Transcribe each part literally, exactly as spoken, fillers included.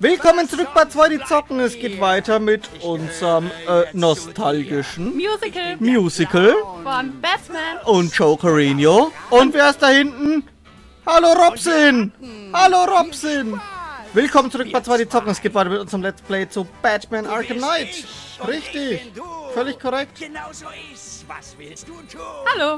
Willkommen zurück bei zwei die zocken. Es geht weiter mit unserem äh, nostalgischen Musical. Musical Von Batman. und Jokerino. Und wer ist da hinten? Hallo Robson! Hallo Robson! Willkommen zurück bei zwei die zocken. Es geht weiter mit unserem Let's Play zu Batman Arkham Knight. Richtig. Völlig korrekt. Genau so ist. Was willst du tun? Hallo.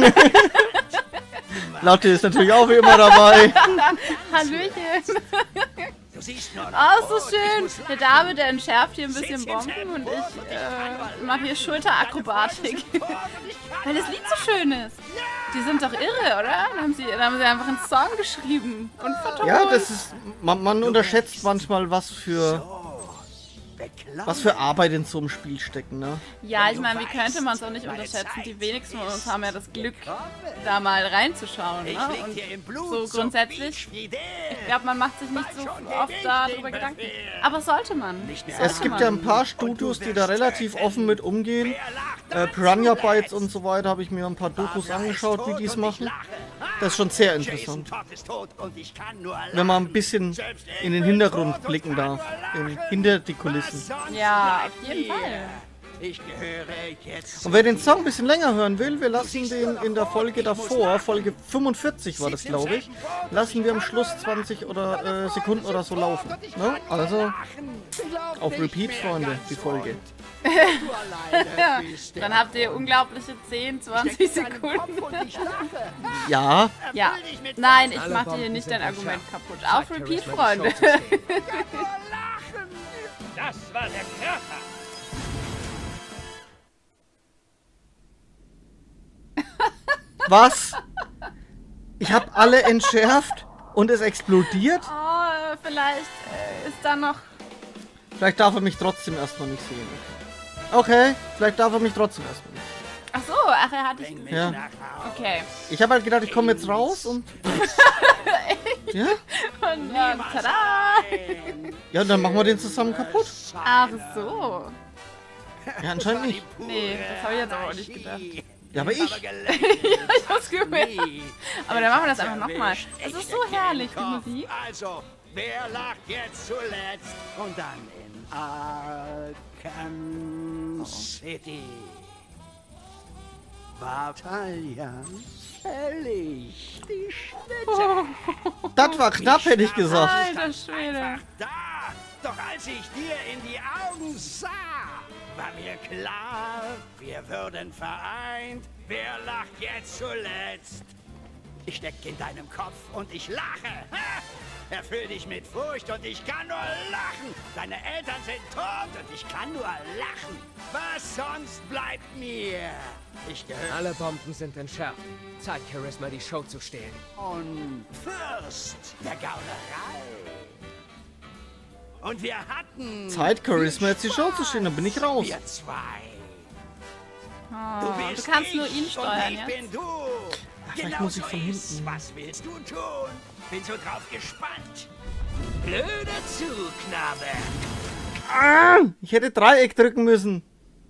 Lotte ist natürlich auch wie immer dabei. Hallöchen. Du siehst nur Oh, so schön. Der David, der entschärft hier ein bisschen Bomben und ich äh, mache hier Schulterakrobatik. Weil das Lied so schön ist. Die sind doch irre, oder? Dann haben sie, dann haben sie einfach einen Song geschrieben und vertont. Ja, das ist. Man, man unterschätzt manchmal, was für. Was für Arbeit in so einem Spiel stecken, ne? Ja, ich meine, wie könnte man es auch nicht unterschätzen? Die wenigsten von uns haben ja das Glück, da mal reinzuschauen, ne? Und so grundsätzlich, ich glaube, man macht sich nicht so oft darüber Gedanken. Aber sollte man. Sollte Es gibt man. ja ein paar Studios, die da relativ offen mit umgehen. Äh, Piranha Bytes und so weiter habe ich mir ein paar Dokus angeschaut, wie die es machen. Das ist schon sehr interessant. Wenn man ein bisschen in den Hintergrund blicken darf, in, hinter die Kulissen. Ja, auf jeden Fall. Ich gehöre jetzt. Und wer den Song ein bisschen länger hören will, wir lassen den in der Folge davor, Folge fünfundvierzig war das, glaube ich, lassen wir am Schluss zwanzig oder äh, Sekunden oder so laufen. Ne? Also auf Repeat, Freunde, die Folge. Dann habt ihr unglaubliche zehn, zwanzig Sekunden. Ja, Ja, nein, ich mache dir hier nicht dein Argument kaputt. Auf Repeat, Freunde. Das war der Körper. was? Ich habe alle entschärft und es explodiert? Oh, vielleicht äh, ist da noch... Vielleicht darf er mich trotzdem erstmal nicht sehen. Okay, vielleicht darf er mich trotzdem erstmal nicht. Ach so, ach, er hat dich... Ja. Okay. Ich habe halt gedacht, ich komme jetzt raus und... Ja? Und dann, tada! Ja, dann machen wir den zusammen kaputt. Ach so. Ja, anscheinend nicht. Nee, das habe ich jetzt aber auch nicht gedacht. Ja, aber ich. Ich hab's gehört. Aber dann machen wir das einfach nochmal. Es ist so herrlich, die Musik. Also, wer lacht jetzt zuletzt? Und dann in Arkham City. Batalia, fällig, die Schnitte. Das war knapp, hätte ich gesagt. Alter Schwede. Da, doch als ich dir in die Augen sah, war mir klar, wir würden vereint. Wer lacht jetzt zuletzt? Ich steck in deinem Kopf und ich lache. Ha! Erfüll dich mit Furcht und ich kann nur lachen. Deine Eltern sind tot und ich kann nur lachen. Was sonst bleibt mir? Ich gehöre Alle Bomben sind entschärft. Zeit, Charisma die Show zu stehlen. und Fürst der Gaunerei. Und wir hatten... Zeit, Charisma jetzt die Show zu stehen, dann bin ich raus. Wir zwei. Oh, du bist kannst nur ich ihn steuern, und ich ja? bin du. vielleicht Genau muss ich so von ist's. hinten. Was willst du tun? Bin so drauf gespannt. Blöde Zugknabe. Ah, ich hätte Dreieck drücken müssen.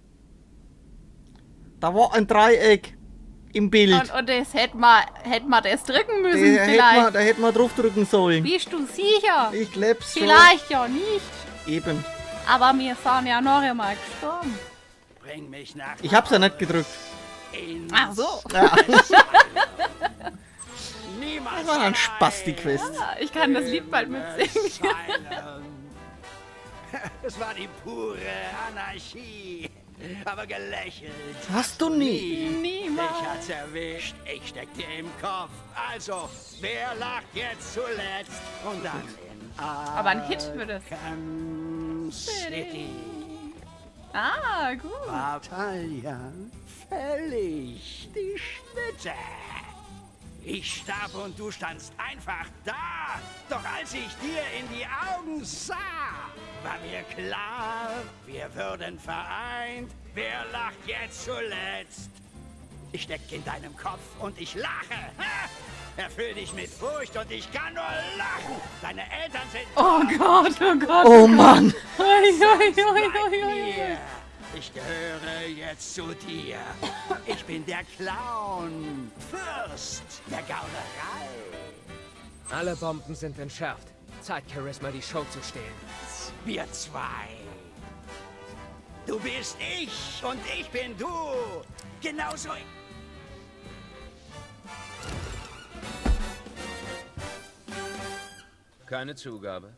Da war ein Dreieck im Bild. Und, und das hätte man, hätte man das drücken Da müssen, hätte vielleicht. man, da hätte man drauf drücken sollen. Bist du sicher? Ich glaub's schon. Vielleicht ja nicht. Eben. Aber wir sind ja noch einmal gestorben. Bring mich nach Ich hab's ja nicht gedrückt. ins Ach so. Ja, Niemals das war ein Spaß, die Quest. Ja, ich kann das Lied bald mitsingen. Silent. Es war die pure Anarchie. Aber gelächelt. Hast du nie. Niemals. Ich hat's erwischt, ich steck dir im Kopf. Also, wer lacht jetzt zuletzt? Und dann in Aber ein Hit wird es. Arkham City. Ah, gut. Batalia, fällig, die Schnitte. Ich starb und du standst einfach da. Doch als ich dir in die Augen sah, war mir klar, wir würden vereint. Wer lacht jetzt zuletzt? Ich steck in deinem Kopf und ich lache. Ha! Erfüll dich mit Furcht und ich kann nur lachen. Deine Eltern sind Oh Gott, oh Gott. Oh Mann. Ui, ui, ui, Bleib ui, ui. hier. Ich gehöre jetzt zu dir. Ich bin der Clown, Fürst der Gaunerei. Alle Bomben sind entschärft. Zeit, Charisma die Show zu stehlen. Wir zwei. Du bist ich und ich bin du. Genauso. Keine Zugabe.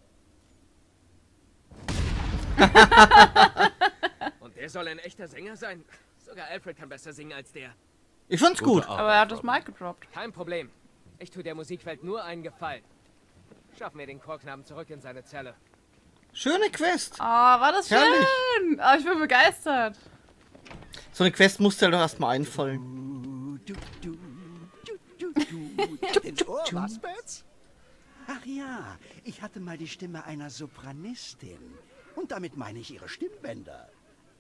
Und der soll ein echter Sänger sein? Sogar Alfred kann besser singen als der. Ich fand's gut. Aber er hat das Mic gedroppt. Kein Problem. Ich tue der Musikwelt nur einen Gefallen. Schaffen wir den Chorknaben zurück in seine Zelle. Schöne Quest. Oh, war das Herrlich. schön. Oh, ich bin begeistert. So eine Quest musste halt doch erstmal einfallen. Du, du, du, du, du. Ins Ohr, was, Bats? Ach ja, ich hatte mal die Stimme einer Sopranistin. Und damit meine ich ihre Stimmbänder.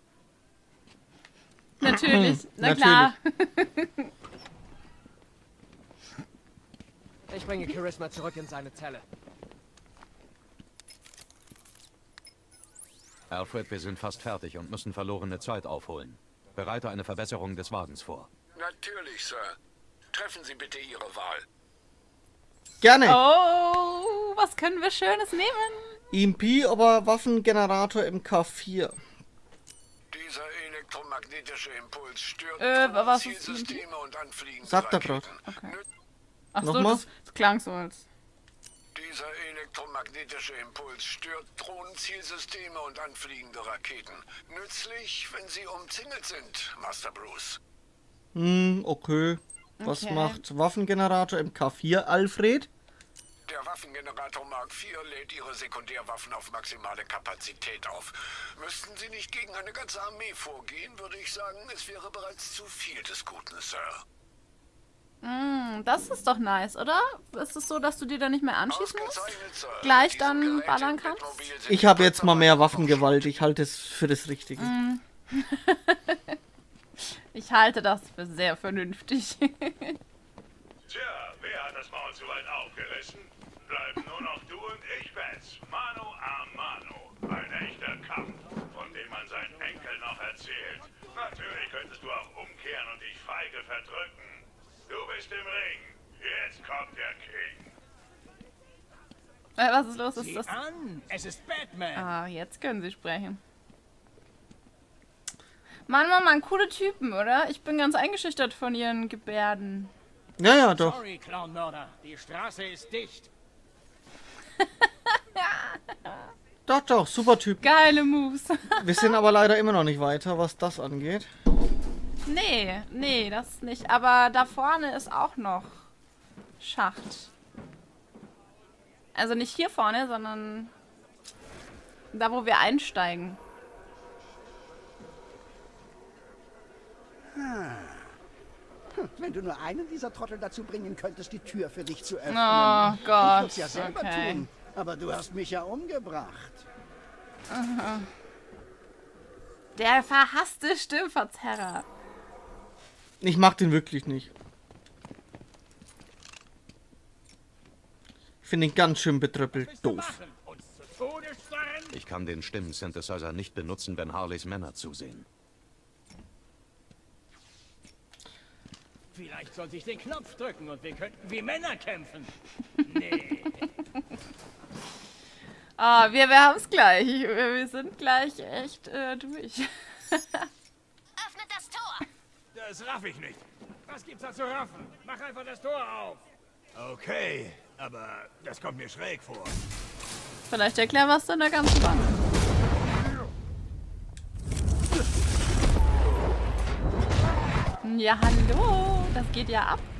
Natürlich. Na Natürlich. klar. Ich bringe Charisma zurück in seine Zelle. Alfred, wir sind fast fertig und müssen verlorene Zeit aufholen. Bereite eine Verbesserung des Wagens vor. Natürlich, Sir. Treffen Sie bitte Ihre Wahl. Gerne. Oh, was können wir Schönes nehmen? E M P, aber Waffengenerator im K vier. Dieser elektromagnetische Impuls stört Äh, was ist Zielsysteme und anfliegende Sagt er grad. Raketen. Okay. Nü- Achso, Nochmal? das, das klang so als... Dieser elektromagnetische Impuls stört Drohnenzielsysteme und anfliegende Raketen. Nützlich, wenn sie umzingelt sind, Master Bruce. Hm, okay. Was Okay. macht Waffengenerator im K vier, Alfred? Der Waffengenerator Mark vier lädt Ihre Sekundärwaffen auf maximale Kapazität auf. Müssten Sie nicht gegen eine ganze Armee vorgehen, würde ich sagen, es wäre bereits zu viel des Guten, Sir. Mm, das ist doch nice, oder? Ist es so, dass du dir da nicht mehr anschießen musst? Ausgezeichnet, Sir. Gleich Diese dann Geräte ballern im kannst? Batmobil sind Ich habe jetzt mal mehr kurzerhand Waffengewalt. Ich halte es für das Richtige. Ich halte das für sehr vernünftig. Tja, wer hat das Maul so weit aufgerissen? Bleiben nur noch du und ich, Bats. Mano a Mano. Ein echter Kampf, von dem man seinen Enkel noch erzählt. Natürlich könntest du auch umkehren und dich feige verdrücken. Du bist im Ring. Jetzt kommt der King. Äh, was ist los? Ist Sieh das... an, es ist Batman. Ah, jetzt können sie sprechen. Mann, Mann, Mann, coole Typen, oder? Ich bin ganz eingeschüchtert von ihren Gebärden. Ja, ja, doch. Sorry, Clownmörder. Die Straße ist dicht. Doch, doch, super Typ. Geile Moves. Wir sind aber leider immer noch nicht weiter, was das angeht. Nee, nee, das nicht. Aber da vorne ist auch noch Schacht. Also nicht hier vorne, sondern da, wo wir einsteigen. Wenn du nur einen dieser Trottel dazu bringen könntest, die Tür für dich zu öffnen. Oh Ich Gott. würd's ja selber Okay. tun. Aber du hast mich ja umgebracht. Der verhasste Stimmverzerrer. Ich mag den wirklich nicht. Ich finde ihn ganz schön betröppelt doof. Uns zu Tode starren? Ich kann den Stimmensynthesizer nicht benutzen, wenn Harleys Männer zusehen. Vielleicht sollte ich den Knopf drücken und wir könnten wie Männer kämpfen. Nee. Ah, wir, wir haben es gleich. Wir, wir sind gleich echt äh, durch. Öffnet das Tor! Das raff ich nicht. Was gibt's da zu raffen? Mach einfach das Tor auf. Okay, aber das kommt mir schräg vor. Vielleicht erklären wir es dann der ganzen Wand. Ja, hallo. Das geht ja ab.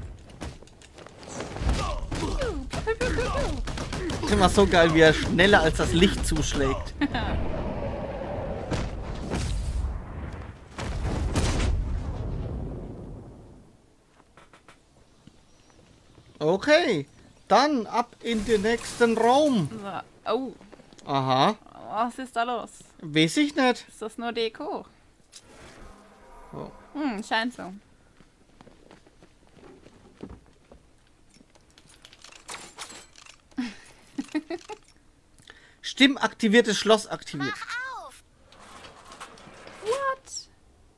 Ist immer so geil, wie er schneller als das Licht zuschlägt. Okay, dann ab in den nächsten Raum. So. Oh, Aha, was ist da los? weiß ich nicht. Ist das nur Deko? Oh. Hm, scheint so. Stimmaktiviertes Schloss aktiviert. Mach auf! What?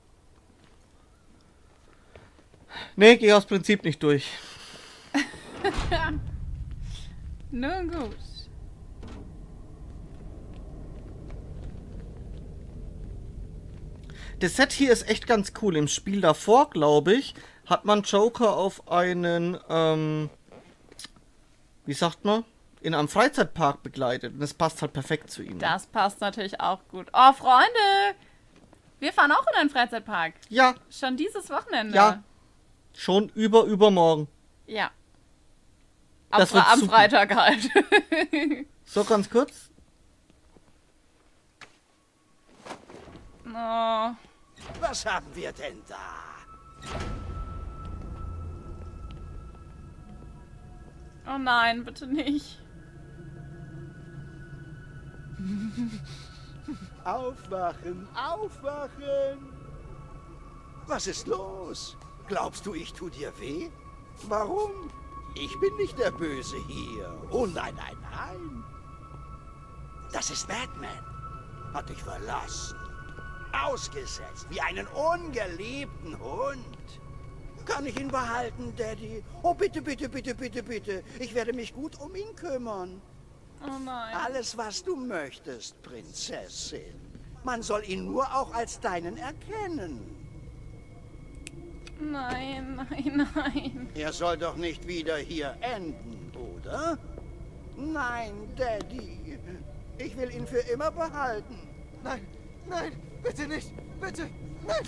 Nee, geh aus Prinzip nicht durch. Nun gut. Das Set hier ist echt ganz cool. Im Spiel davor, glaube ich, hat man Joker auf einen, ähm, wie sagt man, in einem Freizeitpark begleitet. Und das passt halt perfekt zu ihm. Das passt natürlich auch gut. Oh, Freunde! Wir fahren auch in einen Freizeitpark. Ja. Schon dieses Wochenende. Ja. Schon über übermorgen. Ja. Am, Das wird am super. Freitag halt. So, ganz kurz. Oh. Was haben wir denn da? Oh nein, bitte nicht. Aufwachen, aufwachen! Was ist los? Glaubst du, ich tu dir weh? Warum? Ich bin nicht der Böse hier. Oh nein, nein, nein. Das ist Batman. Hat dich verlassen. Ausgesetzt, wie einen ungeliebten Hund. Kann ich ihn behalten, Daddy? Oh, bitte, bitte, bitte, bitte, bitte. Ich werde mich gut um ihn kümmern. Oh nein. Alles, was du möchtest, Prinzessin. Man soll ihn nur auch als deinen erkennen. Nein, nein, nein. Er soll doch nicht wieder hier enden, oder? Nein, Daddy. Ich will ihn für immer behalten. Nein, nein, bitte nicht, bitte, nein.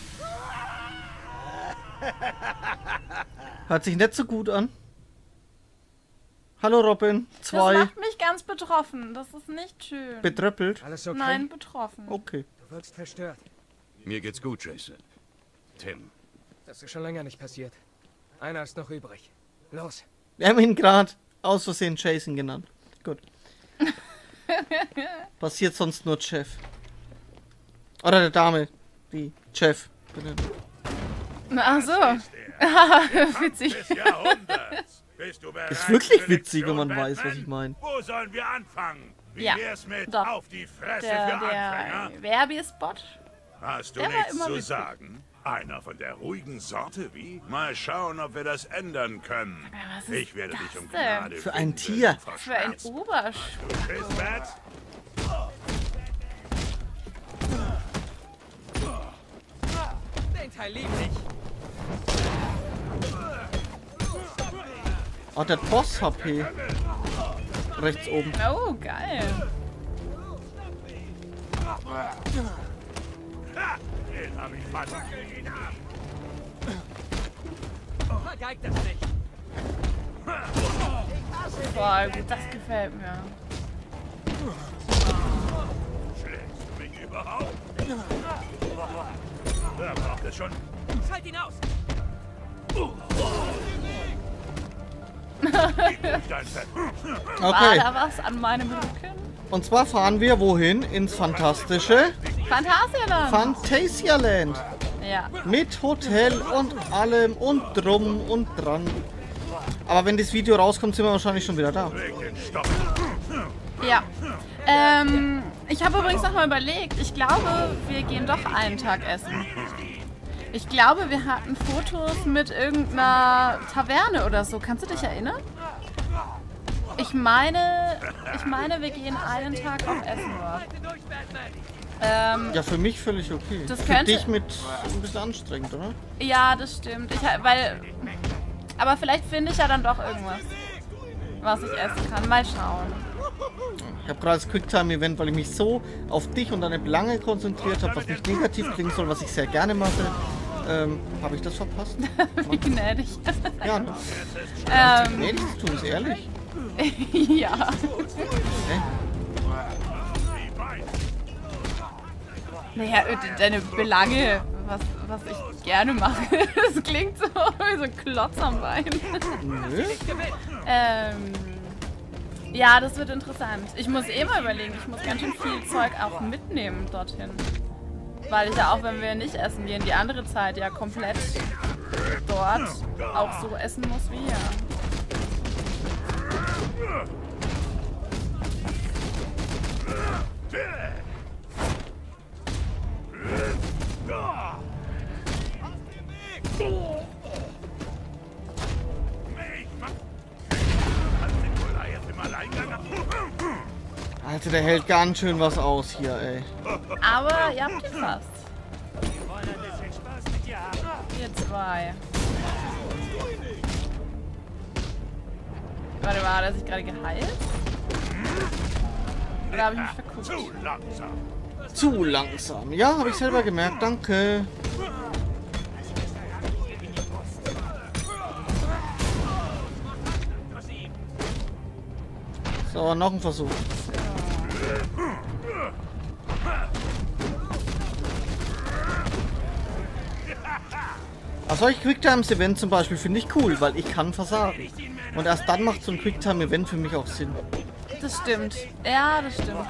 Hört sich nicht so gut an. Hallo Robin. Zwei. Das macht mich ganz betroffen. Das ist nicht schön. Betröppelt. Alles okay? Nein, betroffen. Okay. Du wirkst verstört. Mir geht's gut, Jason. Tim. Das ist schon länger nicht passiert. Einer ist noch übrig. Los. Wir haben ihn gerade aus Versehen Jason genannt. Gut. Passiert sonst nur Jeff. Oder der Dame, die Jeff benennt. Ach so. Witzig. Des Jahrhunderts. Bist du bereit Ist wirklich für witzig, wenn Lektion, man weiß, Batman? was ich meine. Wo sollen wir anfangen? Wie Ja, wär's mit doch. auf die Fresse Der, für Anfänger? der Werbespot. Hast du der war nichts immer zu witzig. sagen? Einer von der ruhigen Sorte, wie? Mal schauen, ob wir das ändern können. was ist Ich werde das dich um denn? Gnade Für ein finden, Tier. Für ein verschmerzt. Obersch. Tschüss, Bats. Den Teil lieb ich. Oh, der Boss H P. Rechts oben. Oh, geil. Ha, den hab ich fast. Vergeigt das nicht. Boah, gut, das gefällt mir. Schlägst du mich überhaupt? Wer braucht es schon? Schalt ihn aus. Gib durch dein Fett. War Okay. da was an meinem Rücken? Und zwar fahren wir wohin? Ins fantastische Phantasialand. Phantasialand. Ja. Mit Hotel und allem und drum und dran. Aber wenn das Video rauskommt, sind wir wahrscheinlich schon wieder da. Leg den Stock. Ja. Ähm, ich habe übrigens noch mal überlegt. Ich glaube, wir gehen doch einen Tag essen. Ich glaube, wir hatten Fotos mit irgendeiner Taverne oder so. Kannst du dich erinnern? Ich meine, ich meine, wir gehen einen Tag auf Essen dort. Ähm, Ja, für mich völlig okay. Das für könnte- dich mit ein bisschen anstrengend, oder? ja, das stimmt. Ich, ha- weil, aber vielleicht finde ich ja dann doch irgendwas, was ich essen kann. Mal schauen. Ich habe gerade das Quicktime-Event, weil ich mich so auf dich und deine Belange konzentriert habe, was nicht negativ klingen soll, was ich sehr gerne mache. Ähm, habe ich das verpasst? Wie gnädig. Ja, ne? ähm, Nee, das tun es ehrlich. ja. Ne? Naja, äh, deine Belange, was, was ich gerne mache, das klingt so wie so ein Klotz am Bein. Nö. ähm, ja, das wird interessant. Ich muss eh mal überlegen, ich muss ganz schön viel Zeug auch mitnehmen dorthin. Weil ich ja auch, wenn wir nicht essen gehen, die andere Zeit ja komplett dort auch so essen muss wie hier. Alter, der hält ganz schön was aus hier, ey. Aber ihr habt ihn fast. Ihr zwei. Warte mal, hat er sich gerade geheilt? Oder habe ich mich verguckt? Zu langsam. Zu langsam. Ja, habe ich selber gemerkt. Danke. So, noch ein Versuch. Also solche Quicktimes-Event zum Beispiel finde ich cool, weil ich kann versagen. Und erst dann macht so ein Quicktime-Event für mich auch Sinn. Das stimmt. Ja, das stimmt.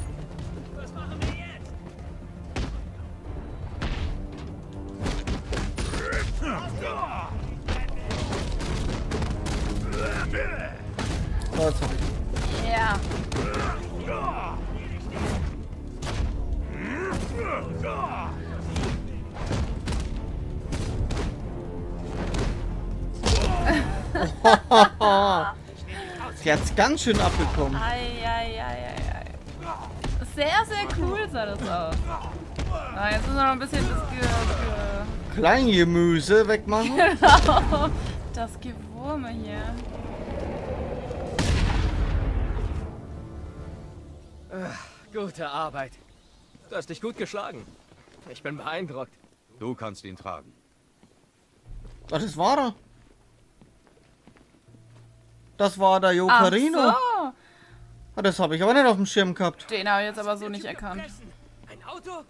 So, jetzt hab ich. Ja. Sie hat's ganz schön abbekommen. Eieieiei. Sehr, sehr cool sah das aus. Ah, jetzt müssen wir noch ein bisschen das Ge Ge Kleingemüse wegmachen. Genau. Das Gewurme hier. Gute Arbeit. Du hast dich gut geschlagen. Ich bin beeindruckt. Du kannst ihn tragen. Ach, das war er. Das war der Jokerino. Ach so. Ah, das habe ich aber nicht auf dem Schirm gehabt. Den habe ich jetzt aber so nicht erkannt. Ein Auto?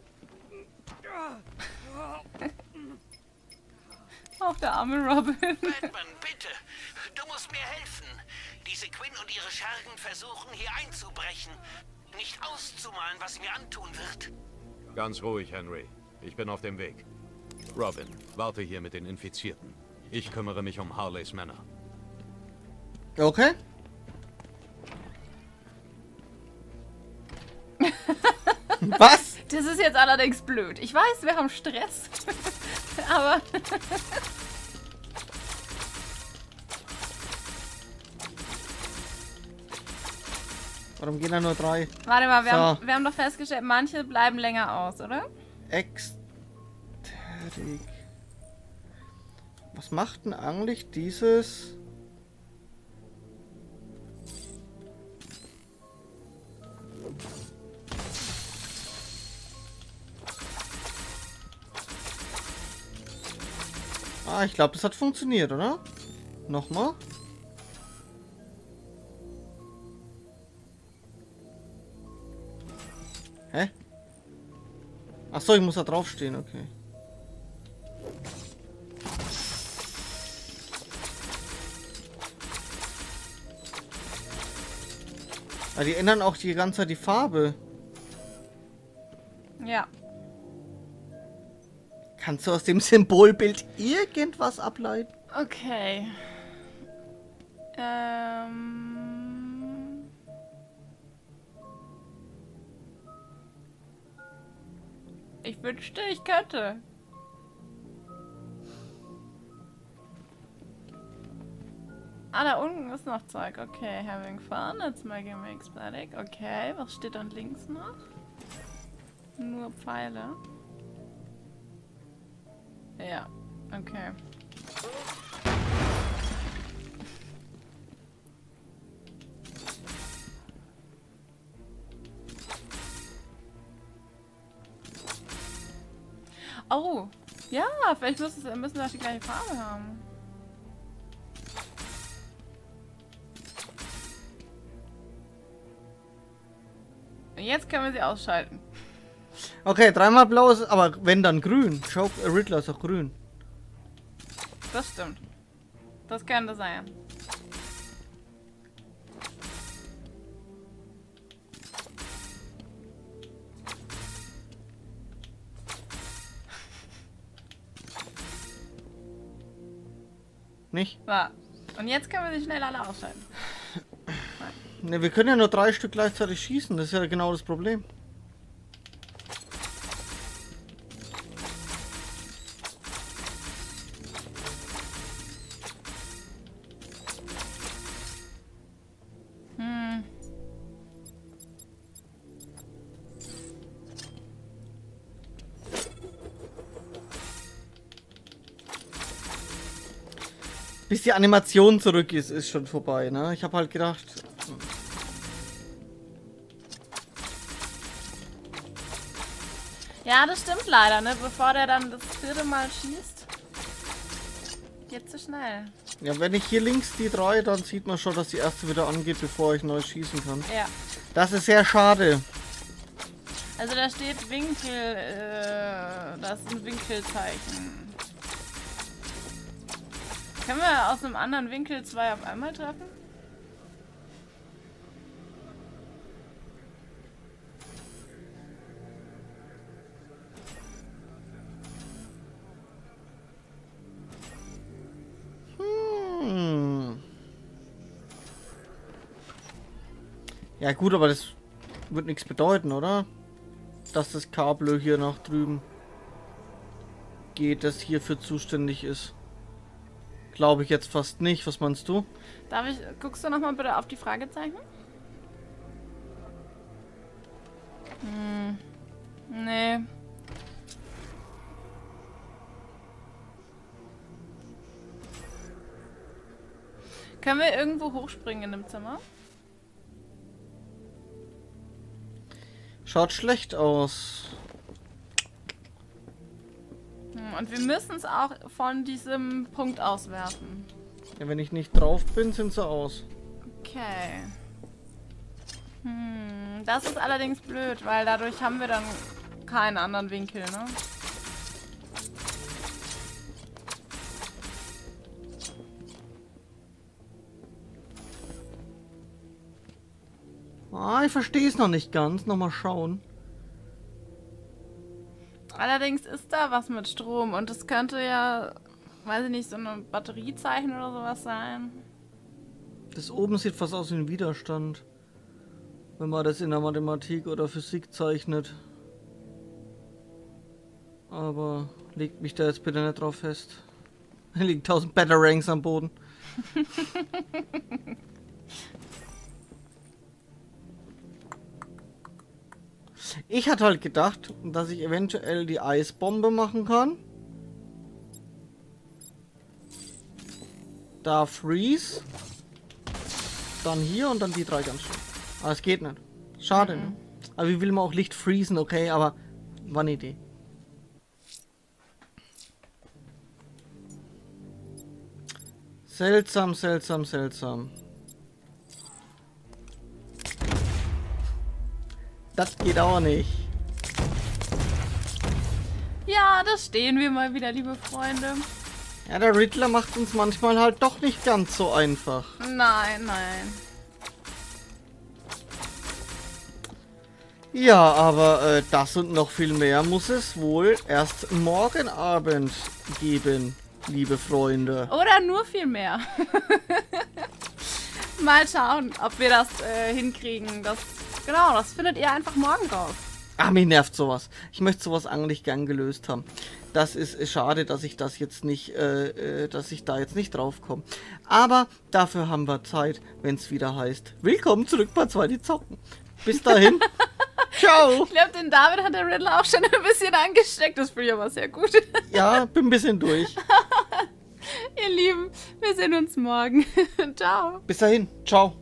Auch der arme Robin. Batman, bitte. Du musst mir helfen. Diese Quinn und ihre Schergen versuchen, hier einzubrechen. Nicht auszumalen, was sie mir antun wird. Ganz ruhig, Henry. Ich bin auf dem Weg. Robin, warte hier mit den Infizierten. Ich kümmere mich um Harleys Männer. Okay. Was? Das ist jetzt allerdings blöd. Ich weiß, wir haben Stress. Aber... Warum gehen da nur drei? Warte mal, wir, So. haben, wir haben doch festgestellt, manche bleiben länger aus, oder? Exterik. Was macht denn eigentlich dieses... Ah, ich glaube, das hat funktioniert, oder? Nochmal. Hä? Ach so, ich muss da draufstehen, okay. Ah, die ändern auch die ganze Zeit die Farbe. Ja. Kannst du aus dem Symbolbild irgendwas ableiten? Okay. Ähm... Ich wünschte, ich könnte. Ah, da unten ist noch Zeug. Okay, having fun. It's making me ecstatic. Okay, was steht dann links noch? Nur Pfeile. Ja, okay. Oh, ja, vielleicht müssen, es, müssen wir auch die gleiche Farbe haben. Und jetzt können wir sie ausschalten. Okay, dreimal blau ist, aber wenn dann grün. Joke, äh, Riddler ist auch grün. Das stimmt. Das könnte sein. Nicht? So. Und jetzt können wir sie schnell alle ausschalten. Ne, wir können ja nur drei Stück gleichzeitig schießen. Das ist ja genau das Problem. Hm. Bis die Animation zurück ist, ist schon vorbei, ne? Ich habe halt gedacht... Ja, das stimmt leider, ne? Bevor der dann das vierte Mal schießt. Geht zu schnell. Ja, wenn ich hier links die drei, dann sieht man schon, dass die erste wieder angeht, bevor ich neu schießen kann. Ja. Das ist sehr schade. Also da steht Winkel, äh, das ist ein Winkelzeichen. Können wir aus einem anderen Winkel zwei auf einmal treffen? Hm. Ja gut, aber das wird nichts bedeuten, oder? Dass das Kabel hier nach drüben geht, das hierfür zuständig ist. Glaube ich jetzt fast nicht. Was meinst du? Darf ich, guckst du nochmal bitte auf die Fragezeichen? Hm. Nee. Können wir irgendwo hochspringen in dem Zimmer? Schaut schlecht aus. Hm, und wir müssen es auch von diesem Punkt aus werfen. Ja, wenn ich nicht drauf bin, sind sie aus. Okay. Hm, das ist allerdings blöd, weil dadurch haben wir dann keinen anderen Winkel, ne? Ah, ich verstehe es noch nicht ganz. Nochmal schauen. Allerdings ist da was mit Strom und es könnte ja, weiß ich nicht, so ein Batteriezeichen oder sowas sein. Das oben sieht fast aus wie ein Widerstand. Wenn man das in der Mathematik oder Physik zeichnet. Aber legt mich da jetzt bitte nicht drauf fest. Da liegen tausend Batarangs am Boden. Ich hatte halt gedacht, dass ich eventuell die Eisbombe machen kann. Da Freeze. Dann hier und dann die drei ganz schön. Aber es geht nicht. Schade. Mhm. Ne? Aber wie will man auch Licht freezen, okay, aber war eine Idee. Seltsam, seltsam, seltsam. Das geht auch nicht. Ja, da stehen wir mal wieder, liebe Freunde. Ja, der Riddler macht uns manchmal halt doch nicht ganz so einfach. Nein, nein. Ja, aber äh, das und noch viel mehr muss es wohl erst morgen Abend geben, liebe Freunde. Oder nur viel mehr. Mal schauen, ob wir das äh, hinkriegen. Das, genau, das findet ihr einfach morgen raus. Ach, mich nervt sowas. Ich möchte sowas eigentlich gern gelöst haben. Das ist äh, schade, dass ich das jetzt nicht, äh, äh, dass ich da jetzt nicht drauf komme. Aber dafür haben wir Zeit, wenn es wieder heißt, willkommen zurück bei zwei, die zocken. Bis dahin. Ciao. Ich glaube, den David hat der Riddler auch schon ein bisschen angesteckt. Das finde ich aber sehr gut. Ja, bin ein bisschen durch. Ihr Lieben, wir sehen uns morgen. Ciao. Bis dahin. Ciao.